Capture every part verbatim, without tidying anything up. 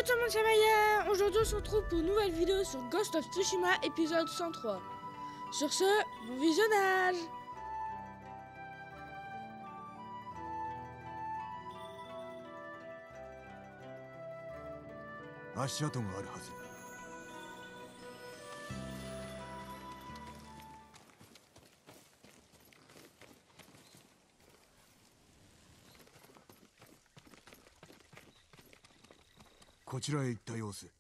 tout le monde, c'est Maya. Aujourd'hui on se retrouve pour une nouvelle vidéo sur Ghost of Tsushima épisode cent trois. Sur ce, bon visionnage. 足跡があるはず。こちらへ行った様子。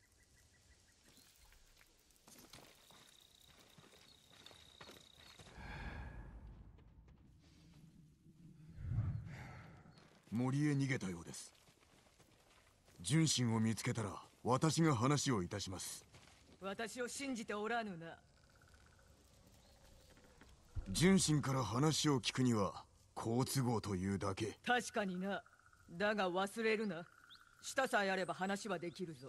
森へ逃げたようです。純真を見つけたら私が話をいたします。 私を信じておらぬな。 純真から話を聞くには好都合というだけ。 確かにな。だが忘れるな。舌さえあれば話はできるぞ。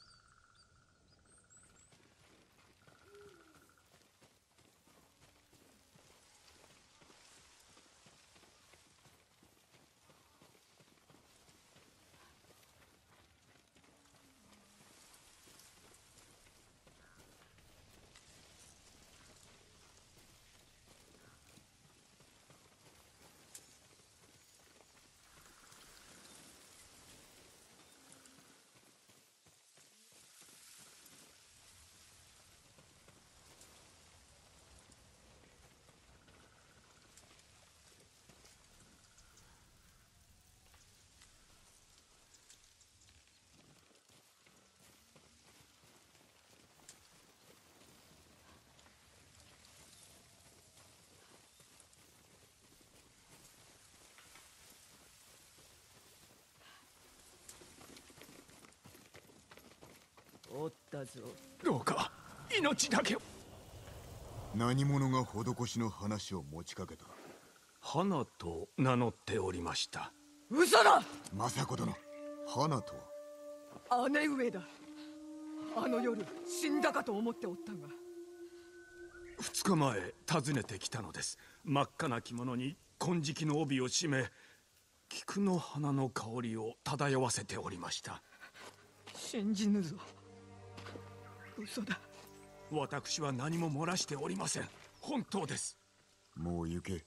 おったぞ。 どうか命だけを。 何者が施しの話を持ちかけた。 花と名乗っておりました。 嘘だ。 政子殿、花とは姉上だ。あの夜死んだかと思っておったが。 二日前訪ねてきたのです。真っ赤な着物に金色の帯を締め、菊の花の香りを漂わせておりました。 信じぬぞ。嘘だ。 私は何も漏らしておりません。本当です。 もう行け。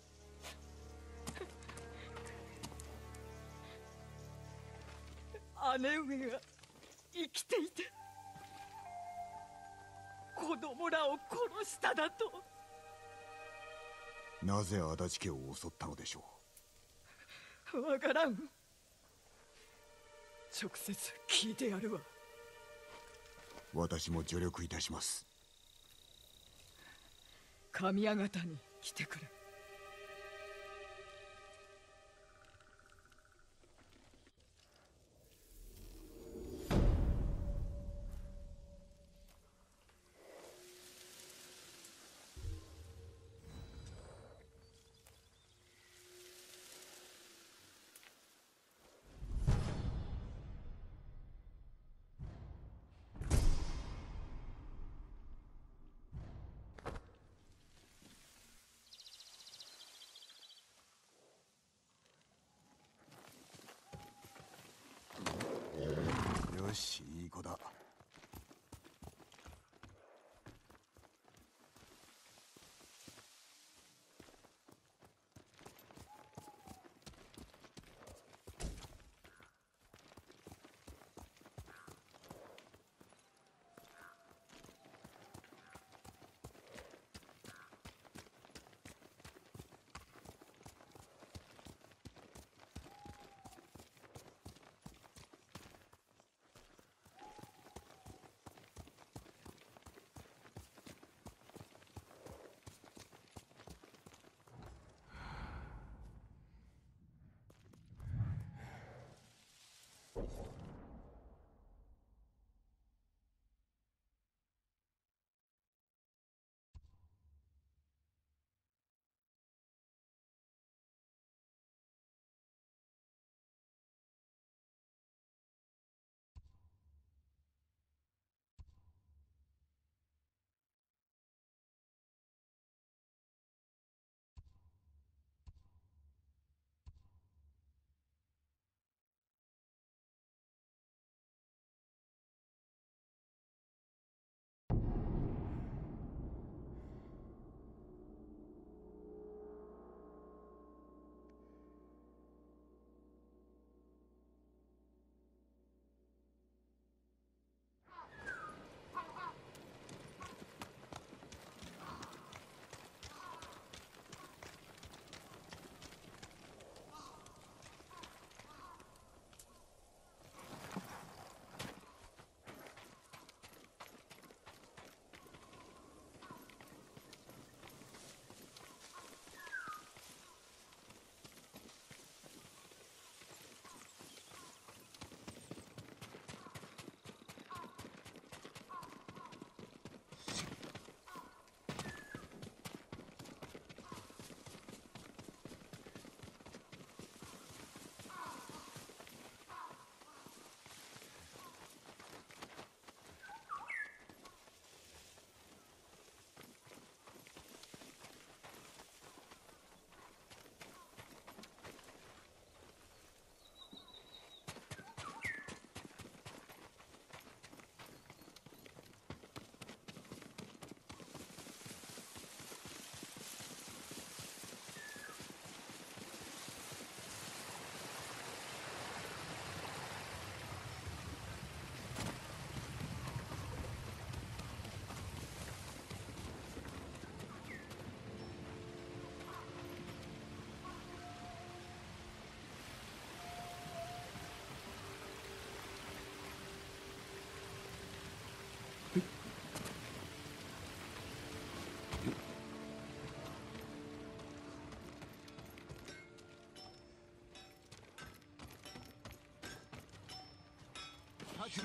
姉上が生きていて子供らを殺しただと。 なぜ足立家を襲ったのでしょわからん。直接聞いてやるわ。 う。私も助力いたします。 神谷方に来てくれ。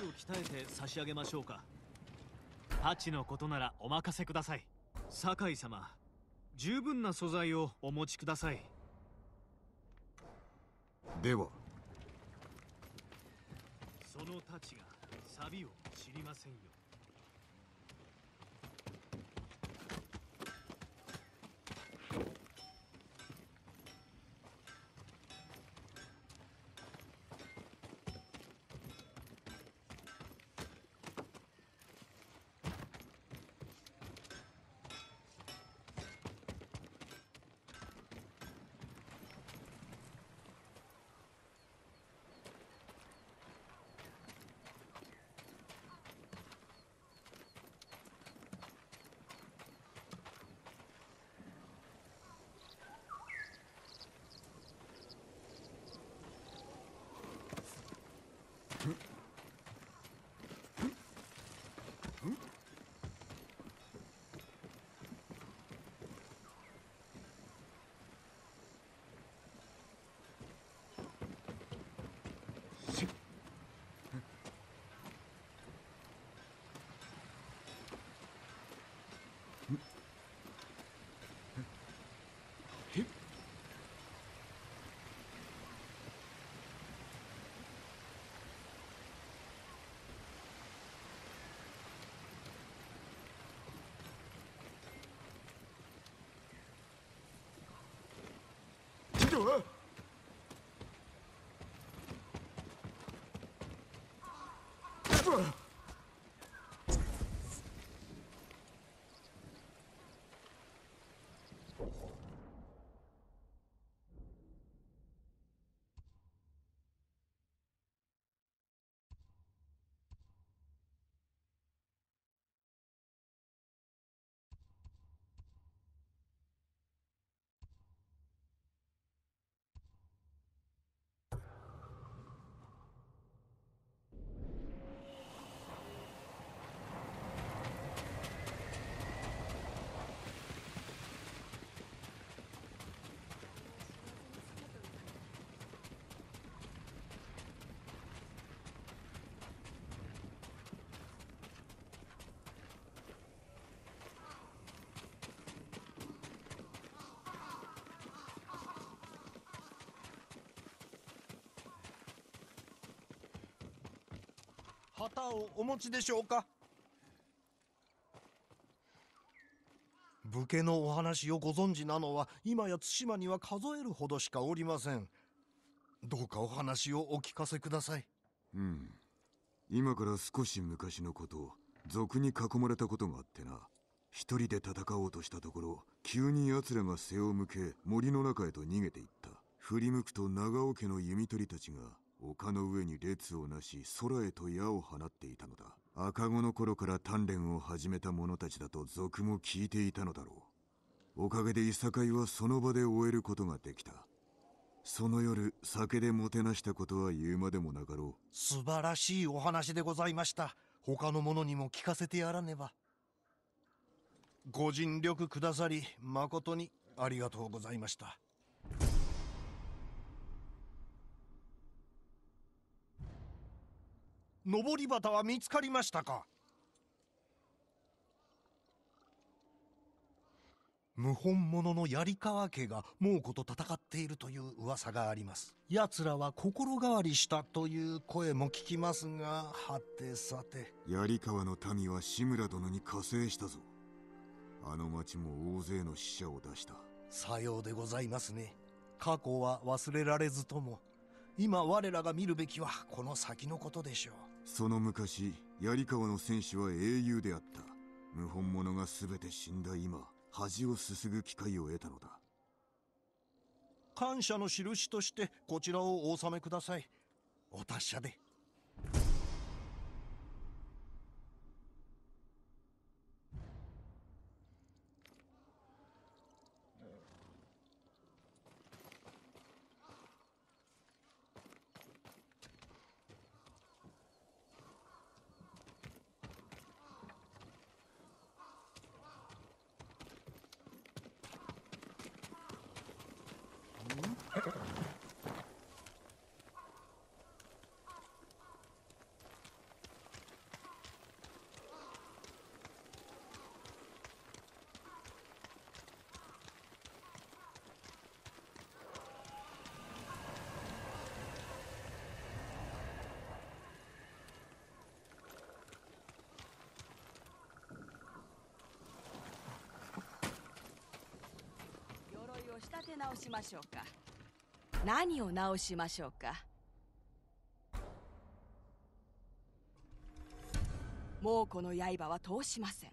鍛えて差し上げましょうか。太刀のことならお任せください。酒井様、十分な素材をお持ちください。 ではその太刀が錆を知りませんよ。 旗をお持ちでしょうか。武家のお話をご存知なのは今や対馬には数えるほどしかおりません。どうかお話をお聞かせください。 うん。今から少し昔のこと、賊に囲まれたことがあってな。一人で戦おうとしたところ、急に奴らが背を向け森の中へと逃げていった。振り向くと長尾家の弓取りたちが丘の上に列をなし空へと矢を放っていたのだ。赤子の頃から鍛錬を始めた者たちだと賊も聞いていたのだろう。おかげでいさかいはその場で終えることができた。その夜酒でもてなしたことは言うまでもなかろう。 素晴らしいお話でございました。他の者にも聞かせてやらねば。ご尽力くださり誠にありがとうございました。登り旗は見つかりましたか。謀反者の槍川家が猛虎と戦っているという噂があります。奴らは心変わりしたという声も聞きますが、はてさて。 槍川の民は志村殿に加勢したぞ。あの町も大勢の死者を出した。 さようでございますね。過去は忘れられずとも、今我らが見るべきはこの先のことでしょう。 その昔、槍川の戦士は英雄であった。謀反者が全て死んだ今、恥をすすぐ機会を得たのだ。 感謝の印としてこちらをお納めください。お達者で。 で直しましょうか。何を直しましょうか。もうこの刃は通しません。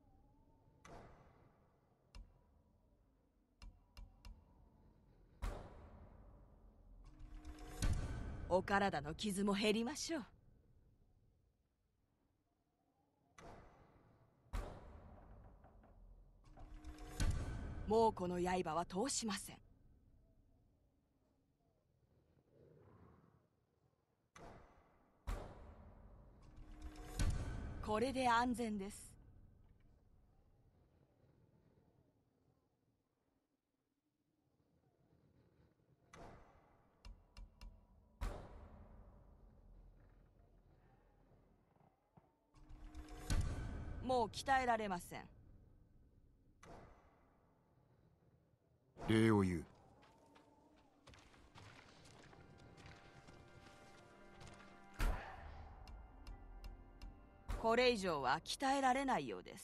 お体の傷も減りましょう。もうこの刃は通しません。これで安全です。もう鍛えられません。 礼を言う。 これ以上は鍛えられないようです。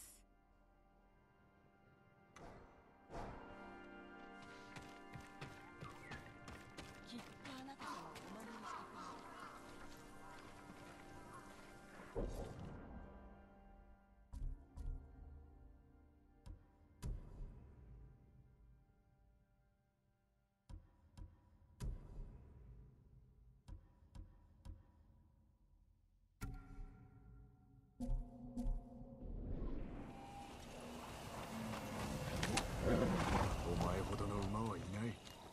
きっとあなた様をお守りにしてくれる。 お前ほどの馬はいない。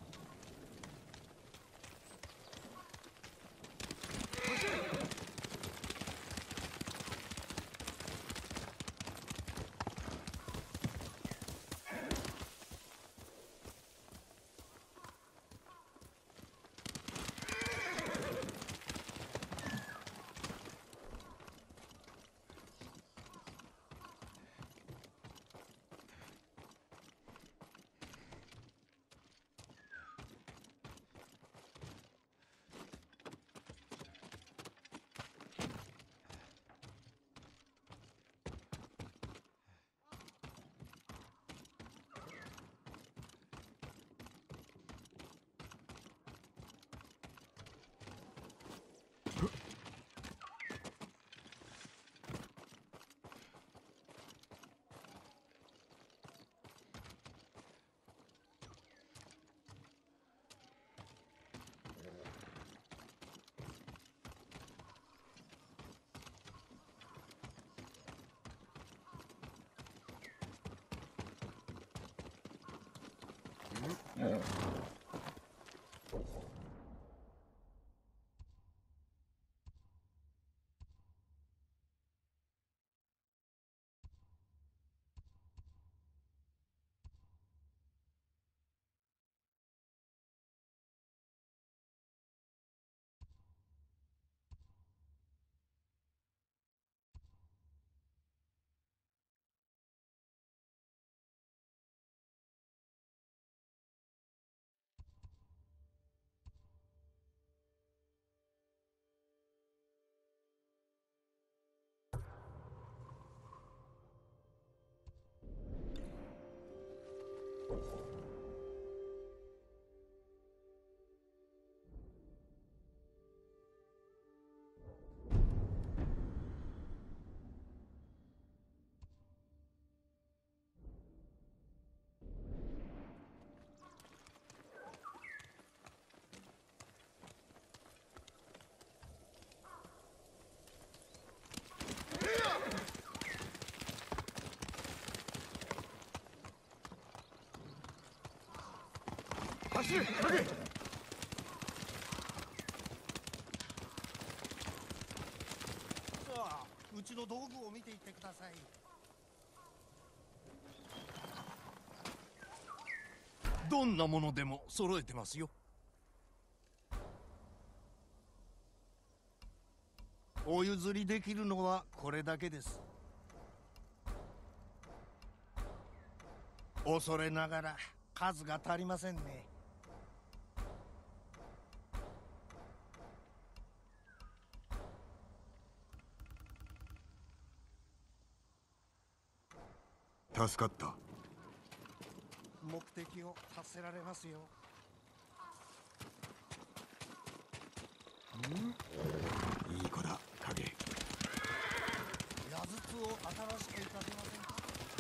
走れ、急げ。さあ、うちの道具を見ていってください。どんなものでも揃えてますよ。お譲りできるのはこれだけです。恐れながら数が足りませんね。 助かった。 目的を達せられますよ。 いい子だ影。 矢筒を新しくいたしませんか。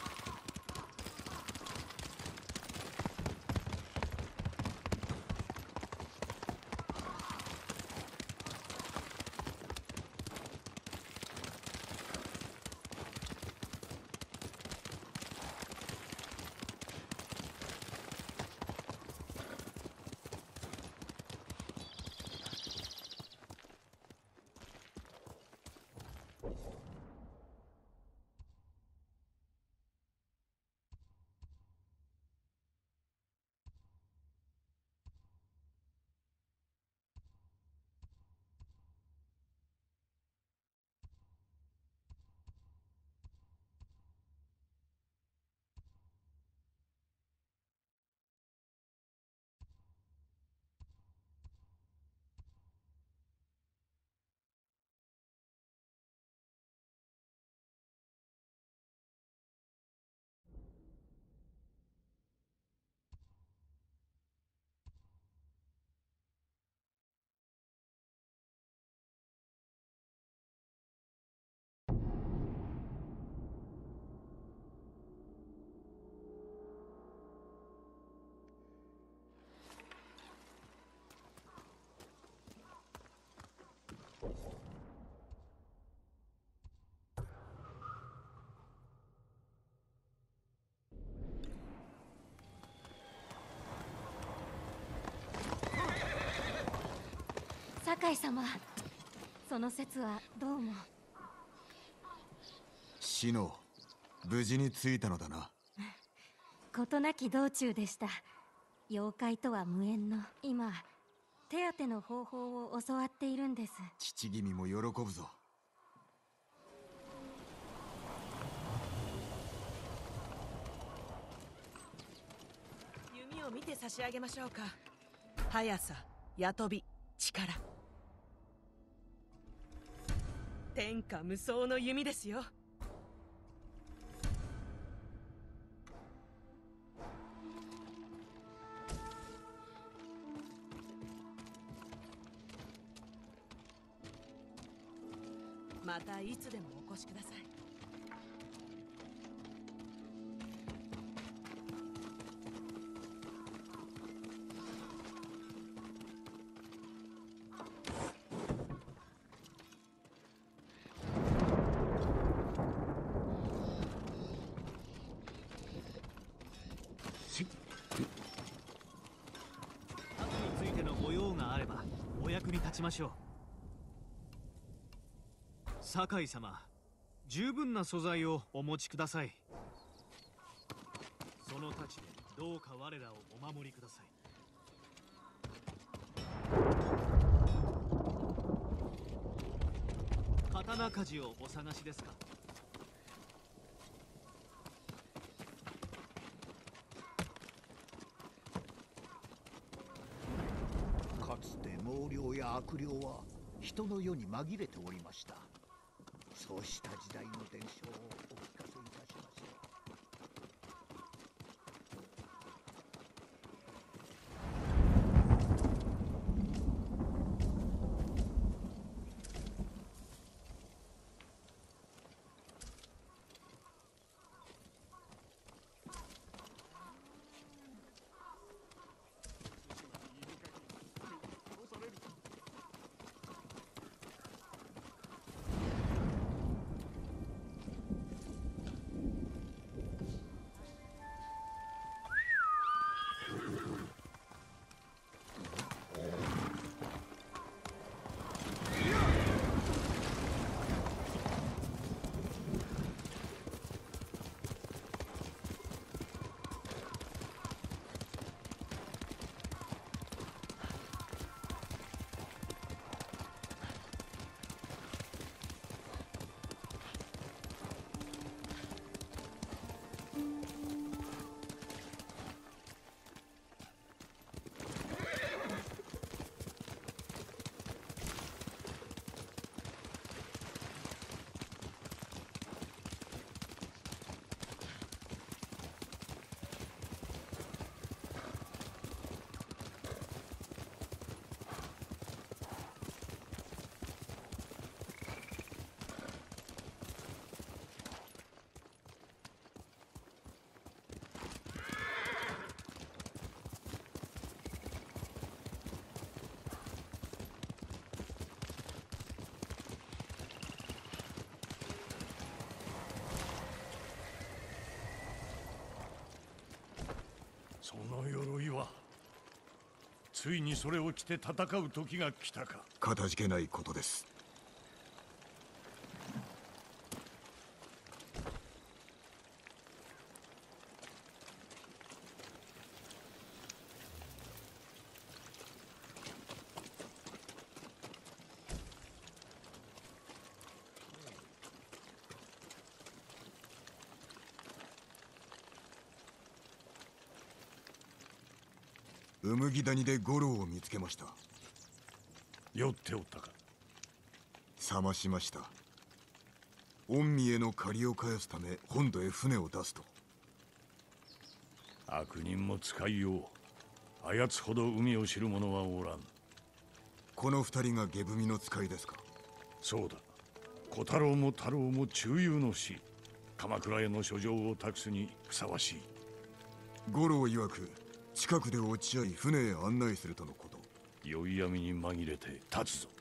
酒井様、その説はどうも。 シノ、無事に着いたのだな。 事なき道中でした。妖怪とは無縁の今、手当ての方法を教わっているんです。 父君も喜ぶぞ。 弓を見て差し上げましょうか。速さ、矢飛び、力、天下無双の弓ですよ。またいつでもお越しください。 後についてのご用があればお役に立ちましょう。酒井様、十分な素材をお持ちください。その太刀でどうか我らをお守りください。刀鍛冶をお探しですか。 かつて猛猟や悪霊は人の世に紛れておりました。そうした時代の伝承をお聞かせいたします。 その鎧はついにそれを着て戦う時が来たか。 かたじけないことです。うむぎ谷で五郎を見つけました。 酔っておったか。 覚ましました。御身への借りを返すため本土へ船を出すと。 悪人も使いよう。あやつほど海を知る者はおらん。 この二人が下踏みの使いですか。 そうだ。小太郎も太郎も中遊の死。鎌倉への書状を託すにふさわしい。 五郎曰く近くで落ち合い船へ案内するとのこと。 宵闇に紛れて立つぞ。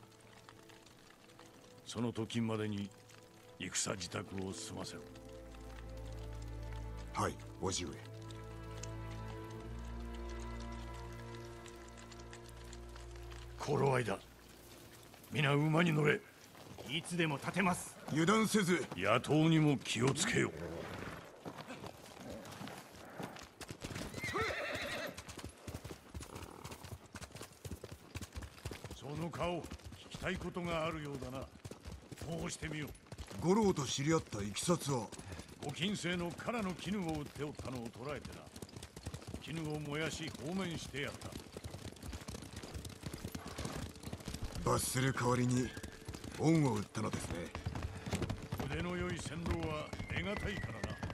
その時までに戦自宅を済ませろ。 はい、叔父上。 頃合いだ。皆馬に乗れ。 いつでも立てます。 油断せず野党にも気をつけよ。その顔、聞きたいことがあるようだな。申してみよ。 五郎と知り合ったいきさつは。 ご金星の唐の絹を売っておったのを捕らえてな。絹を燃やし放免してやった。 罰する代わりに恩を売ったのですね。 腕の良い船頭は得難い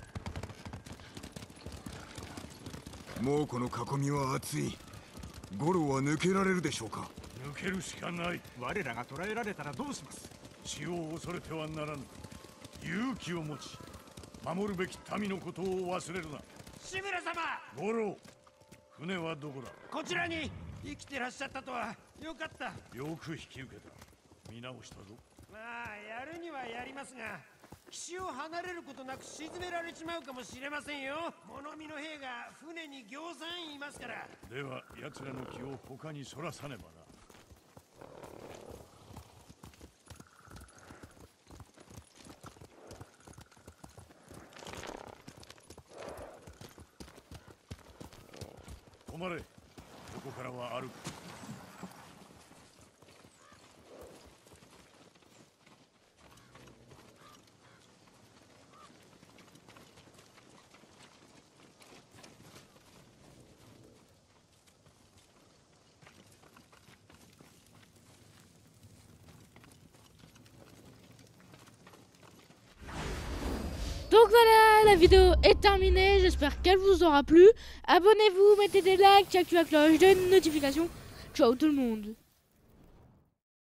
からな。 もうこの囲みは厚い。五郎は抜けられるでしょうか。 抜けるしかない。 我らが捕らえられたらどうします。 死を恐れてはならぬ。勇気を持ち守るべき民のことを忘れるな。 志村様。 五郎、船はどこだ。 こちらに。生きてらっしゃったとはよかった。 よく引き受けた。見直したぞ。 まあやるにはやりますが、岸を離れることなく沈められちまうかもしれませんよ。物見の兵が船にぎょうさんいますから。 では奴らの気を他にそらさねばな。止まれ。ここからは歩く。 Donc voilà, la vidéo est terminée, j'espère qu'elle vous aura plu. Abonnez-vous, mettez des likes, activez la cloche de notification. Ciao tout le monde.